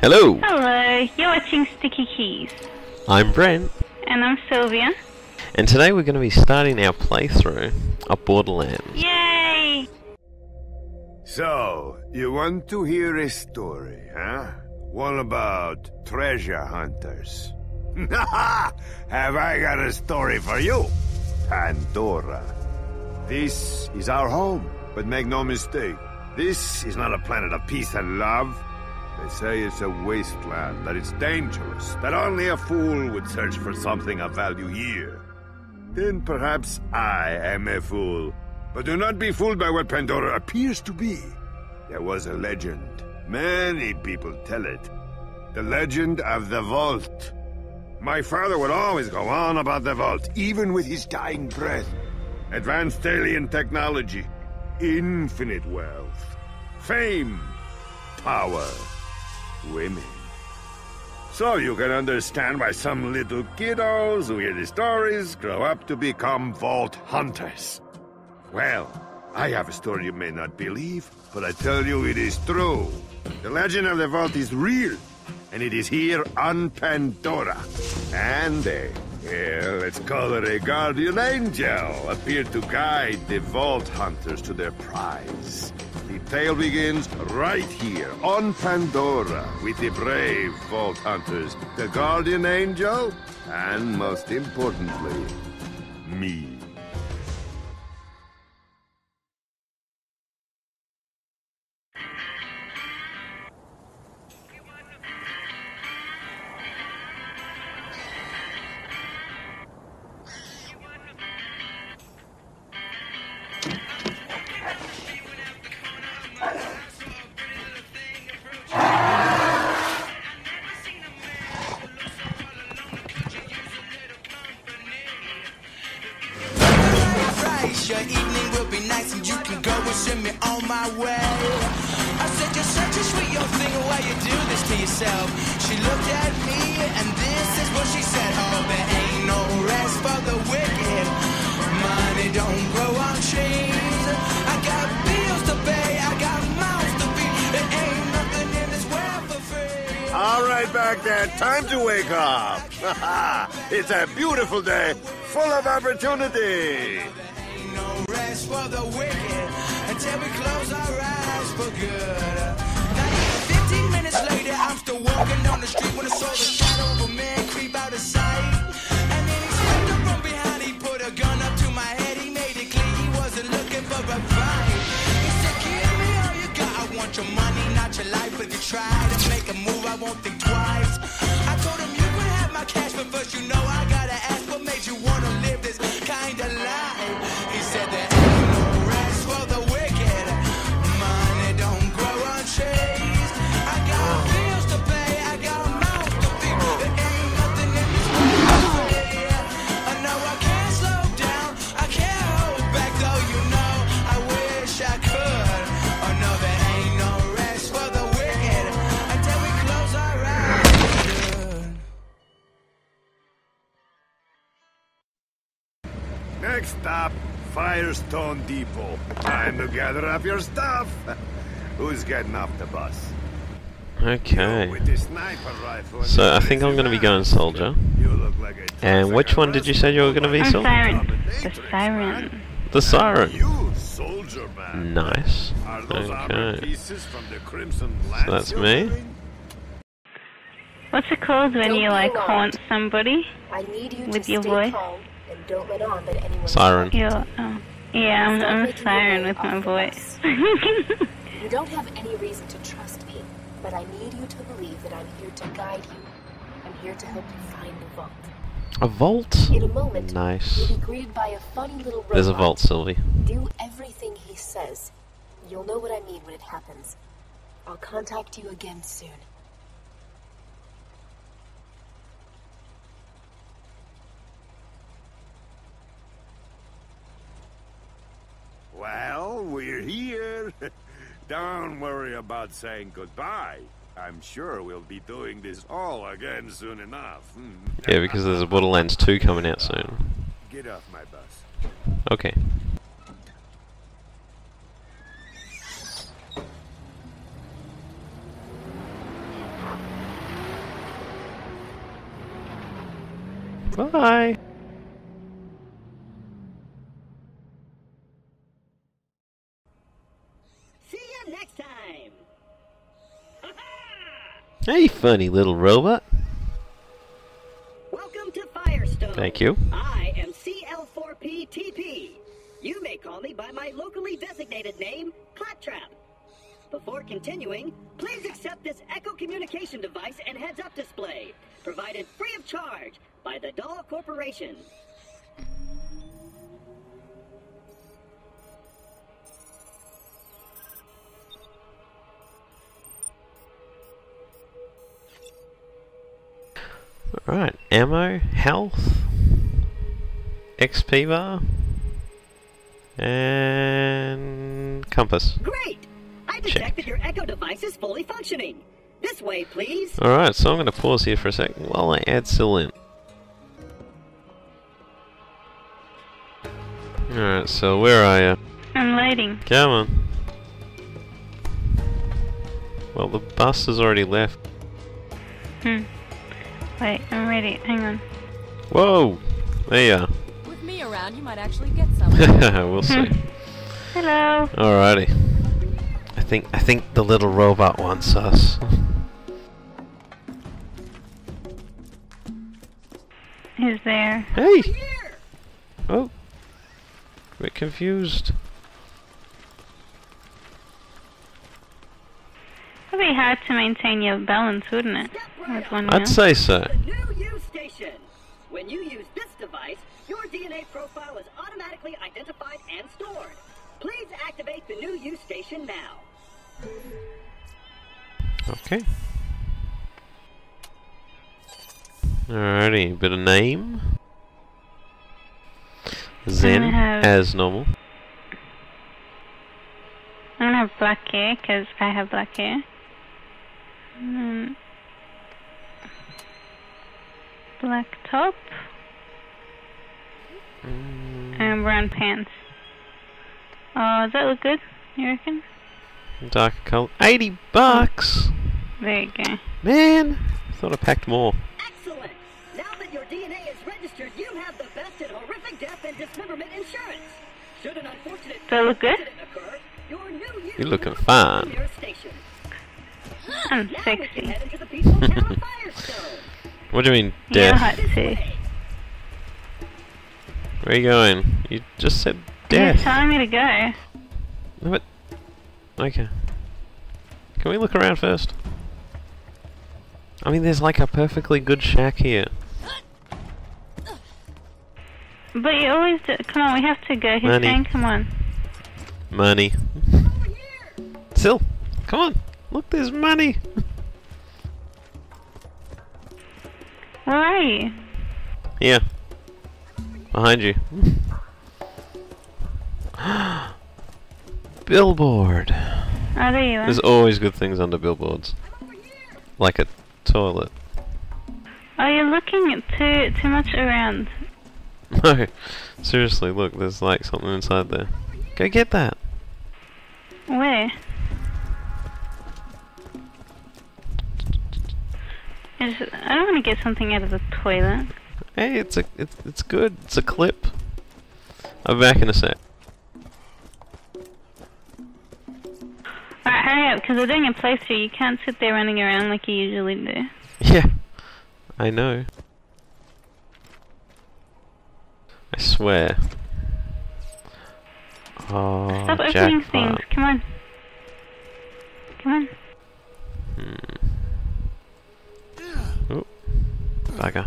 Hello! Hello, you're watching Sticky Keys. I'm Brent. And I'm Sylvia. And today we're going to be starting our playthrough of Borderlands. Yay! So, you want to hear a story, huh? One about treasure hunters. Have I got a story for you? Pandora. This is our home, but make no mistake, this is not a planet of peace and love. They say it's a wasteland, that it's dangerous, that only a fool would search for something of value here. Then perhaps I am a fool. But do not be fooled by what Pandora appears to be. There was a legend. Many people tell it. The legend of the Vault. My father would always go on about the Vault, even with his dying breath. Advanced alien technology, infinite wealth, fame, power, women. So you can understand why some little kiddos who hear the stories grow up to become Vault hunters. Well, I have a story you may not believe, but I tell you it is true. The legend of the Vault is real, and it is here on Pandora. And let's call her a guardian angel, appeared to guide the Vault hunters to their prize. The tale begins right here on Pandora with the brave Vault hunters, the guardian angel, and most importantly, me. Your evening will be nice and you can go and send me on my way. I said you're such a sweet young thing, why you do this to yourself? She looked at me and this is what she said. Oh, there ain't no rest for the wicked. Money don't grow on trees. I got bills to pay, I got mouths to feed. There ain't nothing in this world for free. All right, back there, time to wake up. It's a beautiful day, full of opportunity. No rest for the wicked until we close our eyes for good. Now even 15 minutes later, I'm still walking down the street when I saw the shadow of a man creep out of sight. And then he stepped up from behind, he put a gun up to my head. He made it clear he wasn't looking for a fight. He said, give me all you got. I want your money, not your life. If you try to make a move, I won't think twice. I told him you could have my cash, but first you know I gotta ask, what made you wanna live this kind of life? He said there ain't no rest for the wicked. Money don't grow on trees. I got bills to pay, I got mouths to feed. There ain't nothing in this world for me. I know I can't slow down, I can't hold back, though you know I wish I could. Oh no, there ain't no rest for the wicked until we close our eyes. Next stop, Firestone Depot. Time to gather up your stuff. Who's getting off the bus? Okay. With the sniper rifle. So I think I'm going to be going Soldier. You look like a And which one did you say you were going to be, I'm Sol? Siren. The Siren. The Siren. You, soldier man. Nice. Are those armor Okay. pieces from the Crimson Lance? So that's you're me. wearing? What's it called when you like haunt somebody I need you with to your stay voice? calm and don't let on that anyone. Siren. Yeah, I'm a siren with my voice. You don't have any reason to trust me, but I need you to believe that I'm here to guide you. I'm here to help you find the vault. A vault? In a moment, Nice. you'll be greeted by a funny little robot. There's a vault, Sylvie. Do everything he says. You'll know what I mean when it happens. I'll contact you again soon. Well, we're here. Don't worry about saying goodbye. I'm sure we'll be doing this all again soon enough. Yeah, because there's a Borderlands 2 coming out soon. Get off my bus. Okay. Bye. See you next time. Hey, funny little robot. Welcome to Firestone. Thank you. I am CL4PTP. You may call me by my locally designated name, Claptrap. Before continuing, please accept this Echo communication device and heads-up display, provided free of charge by the Doll Corporation. Alright, ammo, health, XP bar, and compass. Great! I detect that your Echo device is fully functioning. This way, please. Alright, so I'm going to pause here for a second while I add Syl in. Alright, so where are you? I'm loading. Come on. Well, the bus has already left. Wait, I'm ready. Hang on. Whoa! There you are. With me around, you might actually get some. We'll see. Hello. Alrighty. I think the little robot wants us. Who's there? Hey! Oh. A bit confused. It'd be hard to maintain your balance, wouldn't it? With one I'd wheel. say so. The new U station. When you use this device, your DNA profile is automatically identified and stored. Please activate the new U station now. Okay. Alrighty, bit of name. Zen, as normal. I'm gonna have black hair, because I have black hair. Black top. And brown pants. Oh, does that look good, you reckon? Darker colour. $80! There you go. Man! Thought I packed more. Excellent! Now that your DNA is registered, you have the best in horrific death and dismemberment insurance. Should an unfortunate Does that look good? accident occur, your new U You're looking will be fine. near station. I'm Now we can sexy. head into the peaceful town of Firestone. What do you mean, You're death? hot too. Where are you going? You just said You're death. telling me to go. No, but... Okay. Can we look around first? I mean, there's like a perfectly good shack here. But you always do. Come on, we have to go. He's Money. saying, come on. Money. Syl, come on. Look, there's money. Where are you? Here. Behind you. Billboard. Oh, there you are. There's always good things under billboards. Like a toilet. Oh, you're looking too much around. No. Seriously, look, there's like something inside there. Go get that. Where? I don't want to get something out of the toilet. Hey, it's good. It's a clip. I'll be back in a sec. Alright, hurry up, because we're doing a playthrough. You can't sit there running around like you usually do. Yeah, I know. I swear. Oh, Stop opening jackpot. things. Come on. Come on. Oh, bugger.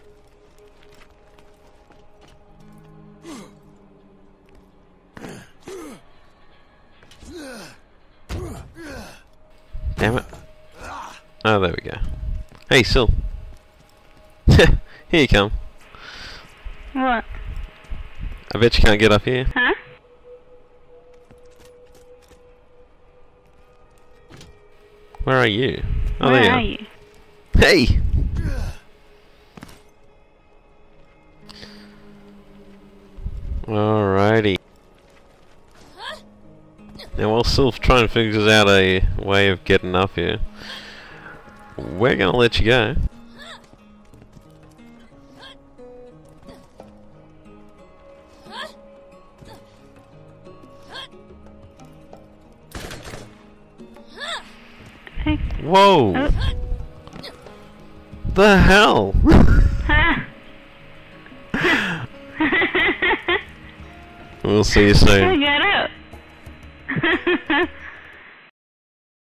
Damn it. Oh, there we go. Hey, Syl. Here you come. What? I bet you can't get up here. Huh? Where are you? Oh, Where there are you you? are. Hey! Alrighty. Now while Sylph trying to figure out a way of getting up here, we're gonna let you go. Whoa! Oh. The hell? Ha! We'll see you I soon. got